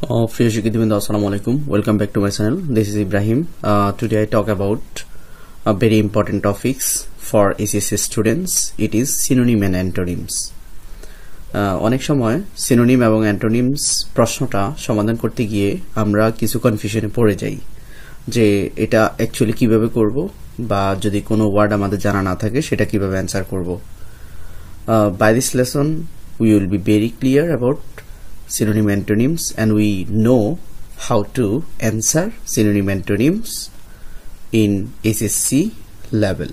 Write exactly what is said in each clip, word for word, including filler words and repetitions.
Uh, Friends, Assalamu alaikum. Welcome back to my channel. This is Ibrahim. Uh, today I talk about a very important topics for H S C students. It is synonym and antonyms. অনেক সময় synonym এবং antonyms প্রশ্নটা সমাধান করতে গিয়ে আমরা কিছু কনফিউশনে পড়ে যাই যে এটা অ্যাকচুয়ালি কিভাবে করব বা যদি কোনো ওয়ার্ড আমাদের জানা না থাকে সেটা কিভাবে অ্যানসার করব. By this lesson we will be very clear about synonym antonyms and we know how to answer synonym antonyms in H S C level.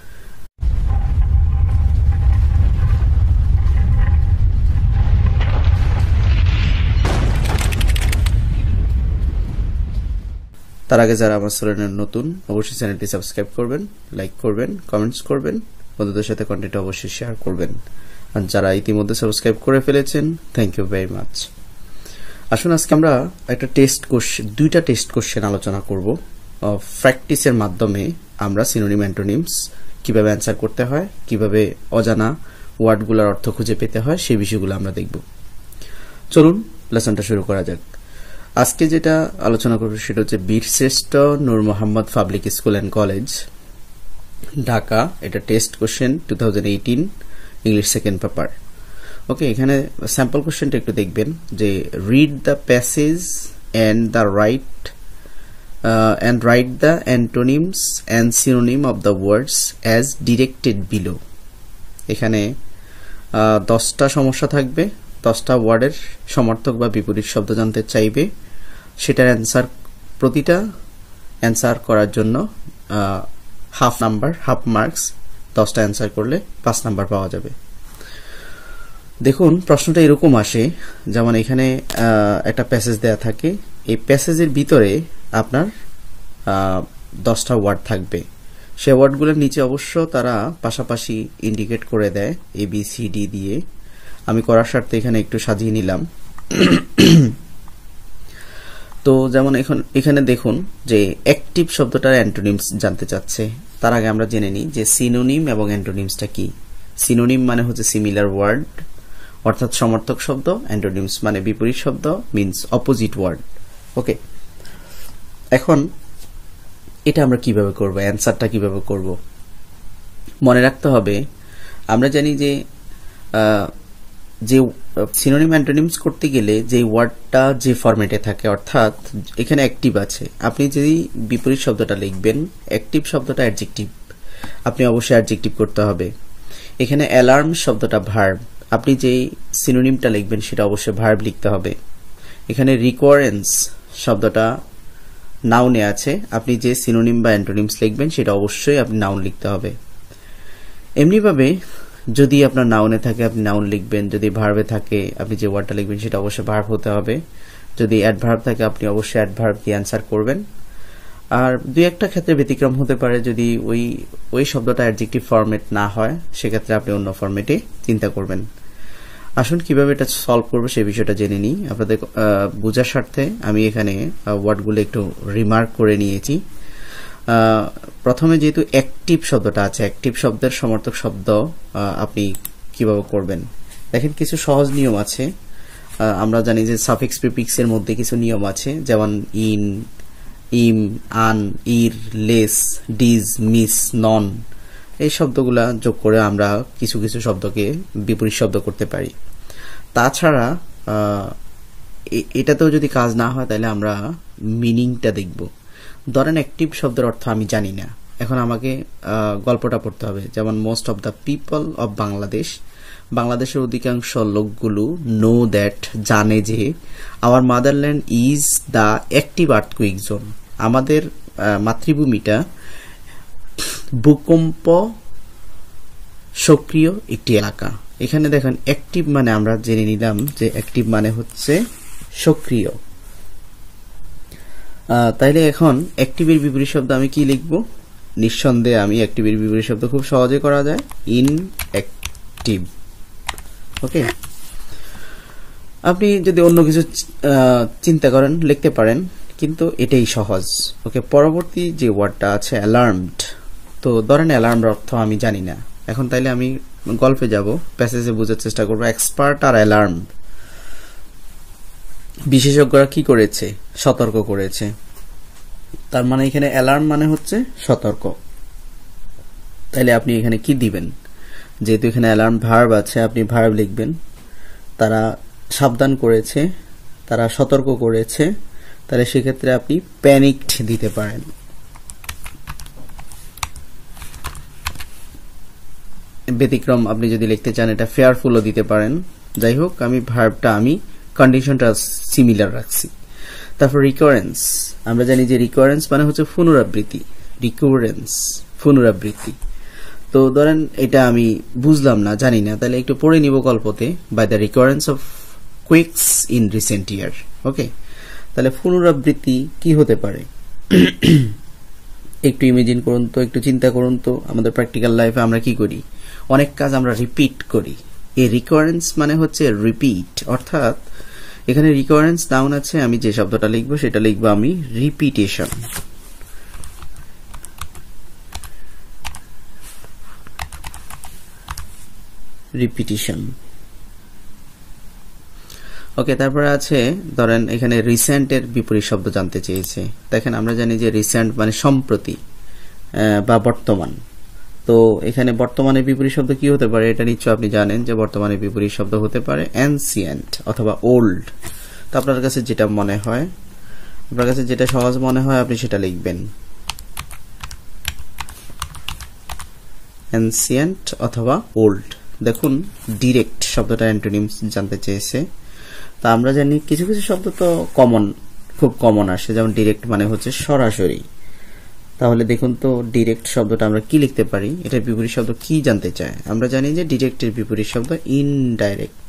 তার আগে যারা আমার চ্যানেলে নতুন অবশ্যই চ্যানেলটি সাবস্ক্রাইব করবেন, লাইক করবেন, কমেন্টস করবেন, বন্ধুদের সাথে কন্টেন্ট অবশ্যই শেয়ার করবেন। আর যারা ইতিমধ্যে সাবস্ক্রাইব করে ফেলেছেন থ্যাংক ইউ ভেরি মাচ। আসুন আজকে আমরা একটা টেস্ট কোশ্চেন দুইটা টেস্ট কোশ্চেন আলোচনা করব। প্র্যাকটিসের মাধ্যমে আমরা সিনোনিম অ্যান্টোনিমস কিভাবে অ্যানসার করতে হয়, কিভাবে অজানা ওয়ার্ডগুলোর অর্থ খুঁজে পেতে হয় সেই বিষয়গুলো আমরা দেখব। চলুন লেসনটা শুরু করা যাক। আজকে যেটা আলোচনা করব সেটা হচ্ছে Birshreshtho Noor Mohammad public school and college, Dhaka. এটা test question two thousand eighteen English second paper. Okay, এখানে স্যাম্পল কোশ্চেনটা একটু দেখবেন যে read the passage and the write and write the antonyms and synonym of the words as directed below. এখানে দশটা সমস্যা থাকবে, দশটা ওয়ার্ডের সমর্থক বা বিপরীত শব্দ জানতে চাইবে, সেটার অ্যান্সার প্রতিটা অ্যান্সার করার জন্য হাফ নাম্বার হাফ মার্কস, দশটা অ্যান্সার করলে পাঁচ নাম্বার পাওয়া যাবে। দেখুন প্রশ্নটা এরকম আসে, যেমন এখানে একটা প্যাসেজ দেয়া থাকে, এই প্যাসেজের ভিতরে আপনার দশটা ওয়ার্ড থাকবে, সে ওয়ার্ডগুলোর নিচে অবশ্য তারা পাশাপাশি ইন্ডিকেট করে দেয় এ বি সি ডি দিয়ে। আমি করার স্বার্থে এখানে একটু সাজিয়ে নিলাম। তো যেমন এখন এখানে দেখুন যে অ্যাক্টিভ শব্দটার অ্যান্টোনিমস জানতে চাচ্ছে। তার আগে আমরা জেনে নিই যে সিনোনিম এবং অ্যান্টোনিমসটা কি। সিনোনিম মানে হচ্ছে সিমিলার ওয়ার্ড অর্থাৎ সমর্থক শব্দ, অ্যান্টোনিমস মানে বিপরীত শব্দ মিন্স অপোজিট ওয়ার্ড। ওকে, এখন এটা আমরা কিভাবে করব, অ্যান্সারটা কিভাবে করব মনে রাখতে হবে। আমরা জানি যে যে সিনোনিম অ্যান্টোনিমস করতে গেলে যে ওয়ার্ডটা যে ফরম্যাটে থাকে, অর্থাৎ এখানে অ্যাক্টিভ আছে, আপনি যদি বিপরীত শব্দটা লিখবেন, অ্যাক্টিভ শব্দটা অ্যাডজেক্টিভ, আপনি অবশ্যই অ্যাডজেক্টিভ করতে হবে। এখানে অ্যালার্ম শব্দটা ভার্ব, আপনি যেই সিনোনিমটা লিখবেন সেটা অবশ্যই ভার্ব লিখতে হবে। এখানে রিকোয়ারেন্স শব্দটা নাউনে আছে, আপনি যে সিনোনিম বা অ্যান্টোনিমস লিখবেন সেটা অবশ্যই আপনি নাউন লিখতে হবে। এমনিভাবে যদি আপনার নাউনে থাকে আপনি নাউন লিখবেন, যদি ভার্বে থাকে আপনি যে ওয়ার্ডটা লিখবেন সেটা অবশ্যই ভার্ব হতে হবে, যদি অ্যাডভার্ব থাকে আপনি অবশ্যই অ্যাডভার্ব দিয়ে অ্যান্সার করবেন। আর দুই একটা ক্ষেত্রে ব্যতিক্রম হতে পারে, যদি ওই ওই শব্দটা অ্যাডজেক্টিভ ফরম্যাট না হয় সেক্ষেত্রে আপনি অন্য ফরম্যাটে চিন্তা করবেন। আসুন কিভাবে এটা সলভ করবো সেই বিষয়টা জেনে নিই। আপনাদের বোঝার স্বার্থে আমি এখানে ওয়ার্ডগুলো একটু রিমার্ক করে নিয়েছি। প্রথমে যেহেতু অ্যাক্টিভ শব্দটা আছে, অ্যাক্টিভ শব্দের সমর্থক শব্দ আপনি কিভাবে করবেন দেখেন, কিছু সহজ নিয়ম আছে। আমরা জানি যে সাফিক্স প্রিফিক্স এর মধ্যে কিছু নিয়ম আছে, যেমন ইন, ইম, আন, ইর, লেস, ডিজ, মিস, নন, এই শব্দগুলা যোগ করে আমরা কিছু কিছু শব্দকে বিপরীত শব্দ করতে পারি। তাছাড়া এটাতেও যদি কাজ না হয় তাহলে আমরা মিনিংটা দেখব। ধরেন অ্যাক্টিভ শব্দের অর্থ আমি জানি না, এখন আমাকে গল্পটা পড়তে হবে, যেমন most of the people of Bangladesh, বাংলাদেশের অধিকাংশ লোকগুলো নো দ্যাট, জানে যে our motherland is the active earthquake zone, আমাদের মাতৃভূমিটা ভূকম্প সক্রিয় একটি এলাকা। এখানে দেখেন অ্যাক্টিভ মানে আমরা জেনে নিলাম যে অ্যাক্টিভ মানে হচ্ছে সক্রিয়। তাইলে এখন অ্যাক্টিভের বিপরীত শব্দ আমি কি লিখব? নিঃসন্দেহে আমি অ্যাক্টিভের বিপরীত শব্দ খুব সহজে করা যায়, ইনঅ্যাক্টিভ। ওকে, আপনি যদি অন্য কিছু চিন্তা করেন লিখতে পারেন, কিন্তু এটাই সহজ। ওকে, পরবর্তী যে ওয়ার্ডটা আছে অ্যালার্মড, তো ধরেন অ্যালার্মের অর্থ আমি জানি না, এখন তাইলে আমি গল্পে যাব, প্যাসেজে বোঝার চেষ্টা করব। এক্সপার্ট আর অ্যালার্ম, বিশেষজ্ঞরা কি করেছে সতর্ক করেছে তার মানে এখানে অ্যালার্ম মানে হচ্ছে সতর্ক তাহলে আপনি এখানে কি দিবেন যেহেতু এখানে অ্যালার্ম ভার্ব আছে আপনি ভার্ব লিখবেন তারা সাবধান করেছে তারা সতর্ক করেছে তাহলে সেই ক্ষেত্রে আপনি প্যানিকড দিতে পারেন ব্যতিক্রম আপনি যদি লিখতে চান এটা ফেয়ারফুলও দিতে পারেন যাই হোক আমি ভার্বটা আমি কন্ডিশনটা সিমিলার রাখছি তারপর রিকারেন্স আমরা জানি যে রিকারেন্স মানে হচ্ছে পুনরাবৃত্তি রিকারেন্স পুনরাবৃত্তি তো ধরেন এটা আমি বুঝলাম না জানি না তাহলে একটু পড়ে নিব গল্পতে by the recurrence of quakes in recent year okay তাহলে পুনরাবৃত্তি কি হতে পারে একটু ইমেজিন করুন তো একটু চিন্তা করুন তো আমাদের প্র্যাকটিক্যাল লাইফে আমরা কি করি অনেক কাজ আমরা রিপিট করি এই রিকারেন্স মানে হচ্ছে রিপিট অর্থাৎ এখানে রিকারেন্স নাউন আছে আমি যে শব্দটা লিখব সেটা লিখব আমি রিপিটেশন রিপিটেশন ওকে তারপরে আছে ধরেন এখানে রিসেন্ট এর বিপরীত শব্দ জানতে চেয়েছে দেখেন আমরা জানি যে রিসেন্ট মানে সম্প্রতি বা বর্তমান তো এখানে বর্তমানের বিপরীত শব্দ কি হতে পারে এটা নিশ্চয়ই আপনি জানেন যে বর্তমানের বিপরীত শব্দ হতে পারে অ্যানসিয়েন্ট অথবা ওল্ড তো আপনার কাছে যেটা মনে হয় আপনার কাছে যেটা সহজ মনে হয় আপনি সেটা লিখবেন অ্যানসিয়েন্ট অথবা ওল্ড দেখুন ডিরেক্ট শব্দটা অ্যান্টোনিমস জানতে চেয়েছে তা আমরা জানি কিছু কিছু শব্দ তো কমন খুব কমন আসে যেমন ডিরেক্ট মানে হচ্ছে সরাসরি তাহলে দেখুন তো ডিরেক্ট শব্দটা আমরা কি লিখতে পারি এটার বিপরীত শব্দ কি জানতে চায় আমরা জানি যে ডিরেক্টের বিপরীত শব্দ indirect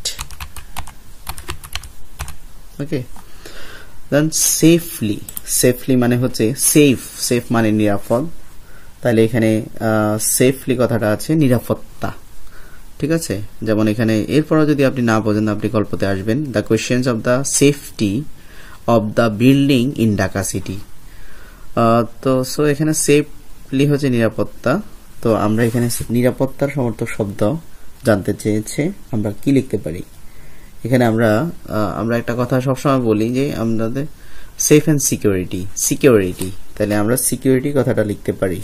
okay then safely safely মানে হচ্ছে সেফ সেফ মানে নিরাপদ তাহলে এখানে সেফলি কথাটা আছে নিরাপত্তা ঠিক আছে যেমন এখানে এরপরও যদি আপনি না বোঝেন আপনি গল্পতে আসবেন the questions of the safety of the building in Dhaka city তো সো এখানে সেফলি হচ্ছে নিরাপত্তা তো আমরা এখানে নিরাপত্তার সমর্থক শব্দ জানতে চেয়েছে আমরা কি লিখতে পারি এখানে আমরা আমরা একটা কথা সবসময় বলি যে আমাদের সেফ এন্ড সিকিউরিটি সিকিউরিটি তাহলে আমরা সিকিউরিটি কথাটা লিখতে পারি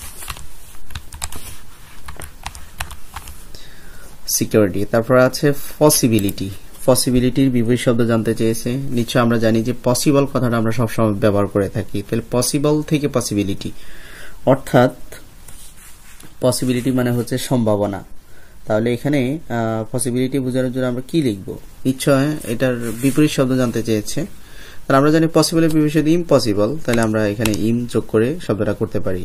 সিকিউরিটি তারপর আছে পসিবিলিটি পসিবিলিটির বিপরীত শব্দ জানতে চেয়েছে নিশ্চয় আমরা জানি যে পসিবল কথাটা আমরা সবসময় ব্যবহার করে থাকি তাহলে পসিবল থেকে পসিবিলিটি অর্থাৎ পসিবিলিটি মানে হচ্ছে সম্ভাবনা তাহলে এখানে পসিবিলিটি বোঝানোর জন্য আমরা কি লিখব নিশ্চয় এটার বিপরীত শব্দ জানতে চেয়েছে তাহলে আমরা জানি পসিবলের বিপরীত শব্দ ইম্পসিবল তাহলে আমরা এখানে ইম যোগ করে শব্দটা করতে পারি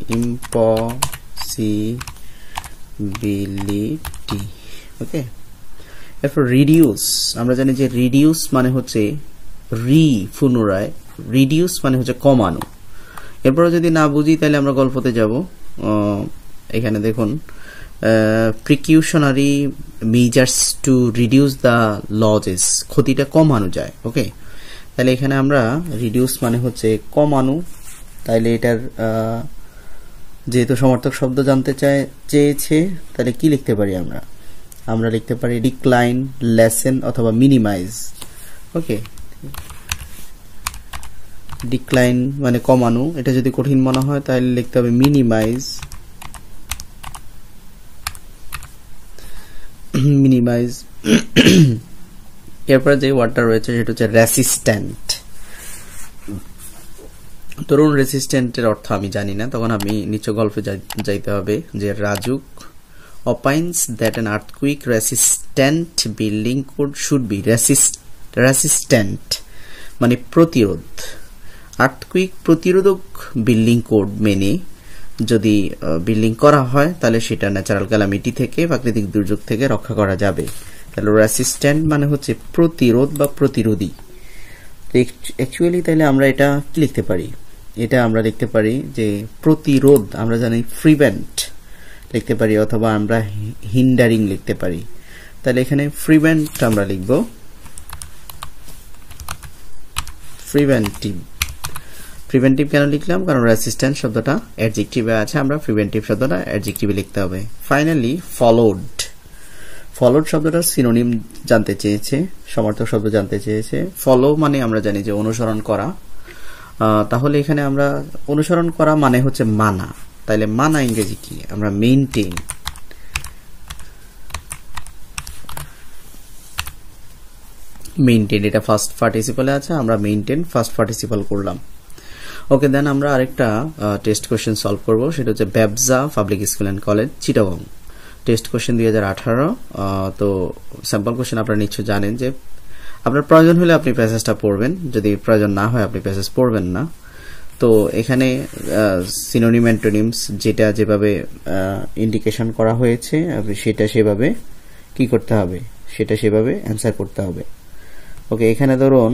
ইম্পসিবিলিটি ওকে এরপর রিডিউস আমরা জানি যে রিডিউস মানে হচ্ছে রি পুনরায় রিডিউস মানে হচ্ছে কমানো এরপর যদি না বুঝি তাহলে আমরা গল্পতে যাব এখানে দেখুন precautionary measures to reduce the losses ক্ষতিটা কমানো যায় ওকে তাহলে এখানে আমরা রিডিউস মানে হচ্ছে কমানো তাহলে এটার যেহেতু সমর্থক শব্দ জানতে চায় চেয়েছে তাহলে কি লিখতে পারি আমরা আমরা লিখতে পারি ডিক্লাইন লেসেন অথবা মিনিমাইজ ওকে ডিক্লাইন মানে কমানো এটা যদি কঠিন মনে হয় তাহলে লিখতে হবে মিনিমাইজ মিনিমাইজ এরপর যে ওয়ার্ডটা রয়েছে সেটা হচ্ছে রেসিস্ট্যান্ট তরুণ রেসিস্ট্যান্টের অর্থ আমি জানি না তখন আমি নিচে গল্পে যাইতে হবে যে RAJUK opines that an earthquake resistant building code should be resist resistant মানে প্রতিরোধ আর্থকুইক প্রতিরোধক বিল্ডিং কোড মেনে যদি বিল্ডিং করা হয় তাহলে সেটা ন্যাচারাল ক্যালামিটি থেকে প্রাকৃতিক দুর্যোগ থেকে রক্ষা করা যাবে তাহলে রেসিস্ট্যান্ট মানে হচ্ছে প্রতিরোধ বা প্রতিরোধী অ্যাকচুয়ালি তাহলে আমরা এটা কি লিখতে পারি এটা আমরা লিখতে পারি যে প্রতিরোধ আমরা জানি প্রিভেন্ট লিখতে পারি অথবা আমরা হিন্ডারিং লিখতে পারি তাহলে এখানে প্রিভেন্ট আমরা লিখব প্রিভেন্টিভ প্রিভেন্টিভ কেন লিখলাম কারণ রেসিস্ট্যান্ট শব্দটা অ্যাডজেক্টিভে আছে আমরা প্রিভেন্টিভ শব্দটা অ্যাডজেক্টিভে লিখতে হবে ফাইনালি ফলোড ফলোড শব্দটা সিনোনিম জানতে চেয়েছে, সমার্থক শব্দ জানতে চেয়েছে। ফলো মানে আমরা জানি যে অনুসরণ করা, তাহলে এখানে আমরা অনুসরণ করা মানে হচ্ছে মানা, তাইলে মানা ইংরেজি কি? আমরা মেইনটেইন। মেইনটেইন এটা ফার্স্ট পার্টিসিপলে আছে, আমরা মেইনটেইন ফার্স্ট পার্টিসিপল করলাম। ওকে, দেন আমরা আরেকটা টেস্ট কোশ্চেন সলভ করব, সেটা হচ্ছে ব্যবসা public school and college Chittagong, test question দুই হাজার আঠারো। তো স্যাম্পল কোশ্চেন আপনারা নিশ্চয় জানেন যে আপনার প্রয়োজন হলে আপনি প্যাসেজটা পড়বেন, যদি প্রয়োজন না হয় আপনি প্যাসেজ পড়বেন না। তো এখানে সিনোনিম অ্যান্টোনিমস যেটা যেভাবে ইন্ডিকেশন করা হয়েছে আপনি সেটা সেভাবে কি করতে হবে, সেটা সেভাবে অ্যান্সার করতে হবে। ওকে, এখানে ধরুন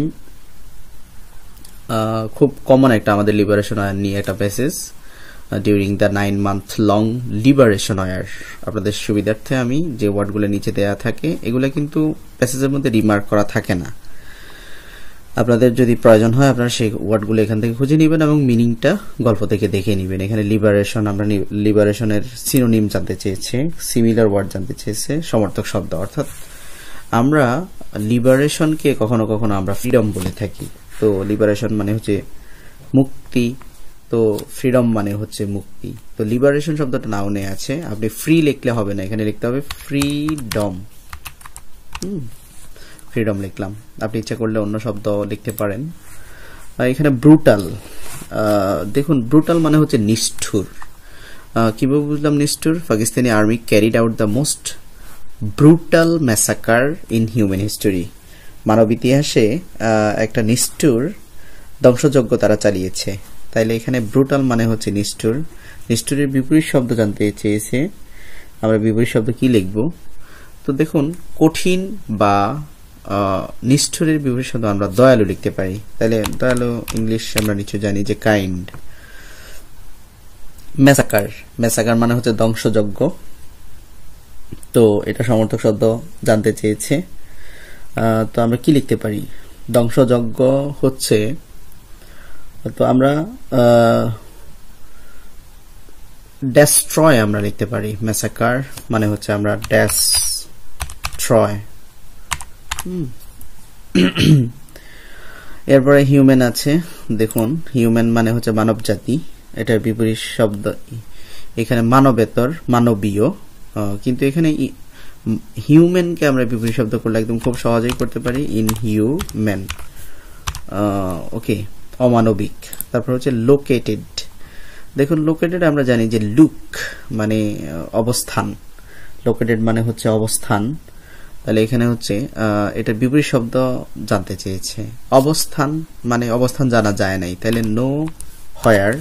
খুব কমন একটা আমাদের লিবারেশন ওয়ার নিয়ে একটা passage, during the nine month long liberation war. আপনাদের সুবিধার্থে আমি যে ওয়ার্ডগুলো নিচে দেয়া থাকে এগুলো কিন্তু প্যাসেজের মধ্যে রিমার্ক করা থাকে না, আপনাদের যদি প্রয়োজন হয় আপনারা সেই ওয়ার্ডগুলো এখান থেকে খুঁজে নেবেন এবং মিনিংটা গল্প থেকে দেখে নেবেন। এখানে লিবারেশন, আমরা লিবারেশনের সিনোনিম জানতে চেয়েছে, সিমিলার ওয়ার্ড জানতে চেয়েছে, সমর্থক শব্দ। অর্থাৎ আমরা লিবারেশনকে কখনো কখনো আমরা ফ্রিডম বলে থাকি। তো লিবারেশন মানে হচ্ছে মুক্তি, তো ফ্রিডম মানে হচ্ছে মুক্তি। তো লিবারেশন শব্দটা নাউনে আছে, আপনি ফ্রি লিখলে হবে না, এখানে লিখতে হবে ফ্রিডম। হুম, ফ্রিডম লিখলাম, আপনি ইচ্ছা করলে অন্য শব্দ লিখতে পারেন। এখানে ব্রুটাল, দেখুন ব্রুটাল মানে হচ্ছে নিষ্ঠুর। কিভাবে বুঝলাম নিষ্ঠুর? Pakistani army carried out the most brutal massacre in human history. মানব ইতিহাসে একটা নিষ্ঠুর ধ্বংসযজ্ঞ তারা চালিয়েছে। তাইলে এখানে ব্রুটাল মানে হচ্ছে নিষ্ঠুর। নিষ্ঠুরের বিপরীত শব্দ জানতে চেয়েছে, আমরা বিপরীত শব্দ কি লিখব? তো দেখুন কঠিন বা নিষ্ঠুরের বিপরীত শব্দ আমরা দয়ালু লিখতে পারি। তাহলে দয়ালু ইংলিশ আমরা নিশ্চয় জানি যে কাইন্ড। ম্যাসাকার, ম্যাসাকার মানে হচ্ছে ধ্বংসযজ্ঞ। তো এটা সমর্থক শব্দ জানতে চেয়েছে, তো আমরা কি লিখতে পারি? ধ্বংসযজ্ঞ হচ্ছে, তো আমরা ডেস্ট্রয় আমরা লিখতে পারি। ম্যাসাকার মানে হচ্ছে আমরা ডেস্ট্রয়। এরপরে হিউম্যান আছে, দেখুন হিউম্যান মানে হচ্ছে মানব জাতি, এটার বিপরীত শব্দ এখানে মানবেতর, মানবীয়। কিন্তু এখানে হিউম্যানকে আমরা বিপরীত শব্দ করলে একদম খুব সহজেই করতে পারি, ইনহিউম্যান। ওকে, অমানবিক। তারপর হচ্ছে লোকেটেড, দেখুন লোকেটেড আমরা জানি যে লুক মানে অবস্থান, লোকেটেড মানে হচ্ছে অবস্থান। তাহলে এখানে হচ্ছে এটার বিপরীত শব্দ জানতে চেয়েছে। অবস্থান মানে অবস্থান জানা যায় নাই, তাহলে nowhere.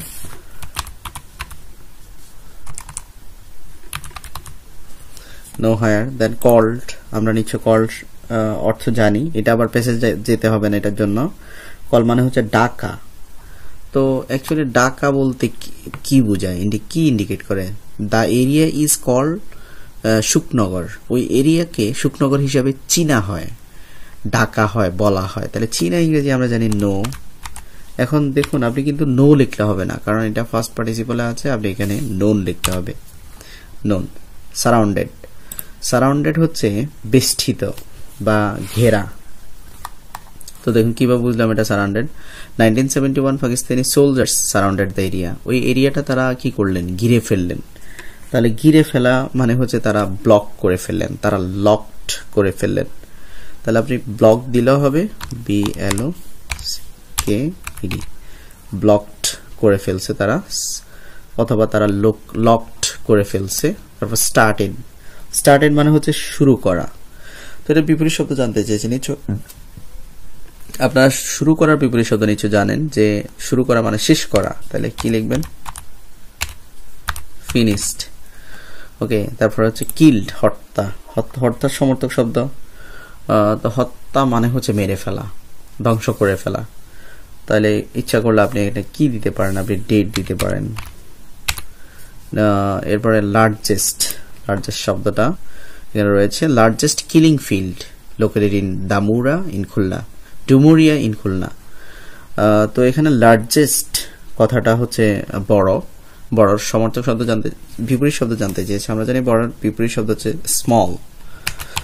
Nowhere. Then called, আমরা নিশ্চয় কল্ড অর্থ জানি, এটা আবার প্যাসেজ যেতে হবে না এটার জন্য। কল মানে হচ্ছে ডাকা। তো অ্যাকচুয়ালি ডাকা বলতে কি বোঝায়, কি ইন্ডিকেট করে? The area is called Shuknagar, ওই এরিয়াকে শুকনগর হিসাবে চিনা হয়, ডাকা হয়, বলা হয়। তাহলে চীনা ইংরেজি আমরা জানি নো। এখন দেখুন আপনি কিন্তু নো লিখতে হবে না, কারণ এটা ফার্স্ট পার্টিসিপলে আছে, আপনি এখানে নোন লিখতে হবে, নোন। সারাউন্ডেড, সারাউন্ডেড হচ্ছে বেষ্টিত বা ঘেরা। তো দেখুন কিভাবে বুঝলাম এটা surrounded. Nineteen seventy one Pakistani soldiers surrounded the area, ওই এরিয়াটা তারা কি করলেন? ঘিরে ফেললেন। তাহলে ঘিরে ফেলা মানে হচ্ছে তারা ব্লক করে ফেললেন, তারা লকড করে ফেললেন। তাহলে আপনি ব্লক দিলেও হবে, B L O K E D, blocked করে ফেলছে তারা, অথবা তারা লকড করে ফেলছে। তারপর স্টার্টেড, স্টার্টেড মানে হচ্ছে শুরু করা। তো এটা বিপরীত শব্দ জানতে চেয়েছে নিশ্চয়, আপনারা শুরু করার বিপরীত শব্দ নিশ্চয় জানেন যে শুরু করা মানে শেষ করা। তাহলে কি লিখবেন? ফিনিশড। ওকে, তারপর হচ্ছে কিল্ড, হত্যা। হত্যার সমর্থক শব্দ, তো হত্যা মানে হচ্ছে মেরে ফেলা, ধ্বংস করে ফেলা। তাহলে ইচ্ছা করলে আপনি এটা কি দিতে পারেন? আপনি ডেট দিতে পারেন। এরপরে লার্জেস্ট, লার্জেস্ট শব্দটা এখানে রয়েছে। Largest killing field located in Damura in Khulna, Dumuria in Khulna. তো এখানে লার্জেস্ট কথাটা হচ্ছে বড়, বড়র সমর্থক শব্দ জানতে, বিপরীত শব্দ জানতে চেয়েছে। আমরা জানি বড়র বিপরীত শব্দ হচ্ছে স্মল।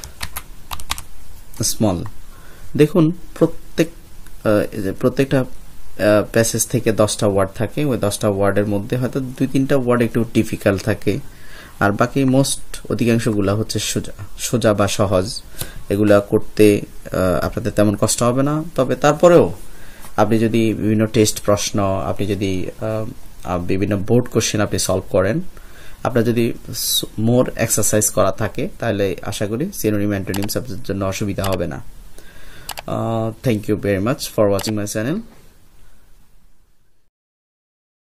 স্মল। দেখুন প্রত্যেক প্রত্যেকটা প্যাসেজ থেকে দশটা ওয়ার্ড থাকে, ওই দশটা ওয়ার্ডের মধ্যে হয়তো দুই তিনটা ওয়ার্ড একটু ডিফিকাল্ট থাকে, আর বাকি মোস্ট অধিকাংশগুলা হচ্ছে সোজা সোজা বা সহজ। এগুলা করতে আপনাদের তেমন কষ্ট হবে না। তবে তারপরেও আপনি যদি বিভিন্ন টেস্ট প্রশ্ন, আপনি যদি বিভিন্ন বোর্ড কোশ্চেন আপনি সলভ করেন, আপনার যদি মোর এক্সারসাইজ করা থাকে, তাহলে আশা করি সিনোনিম অ্যান্টোনিম সাবজেক্টের জন্য অসুবিধা হবে না। Thank you very much for watching my channel.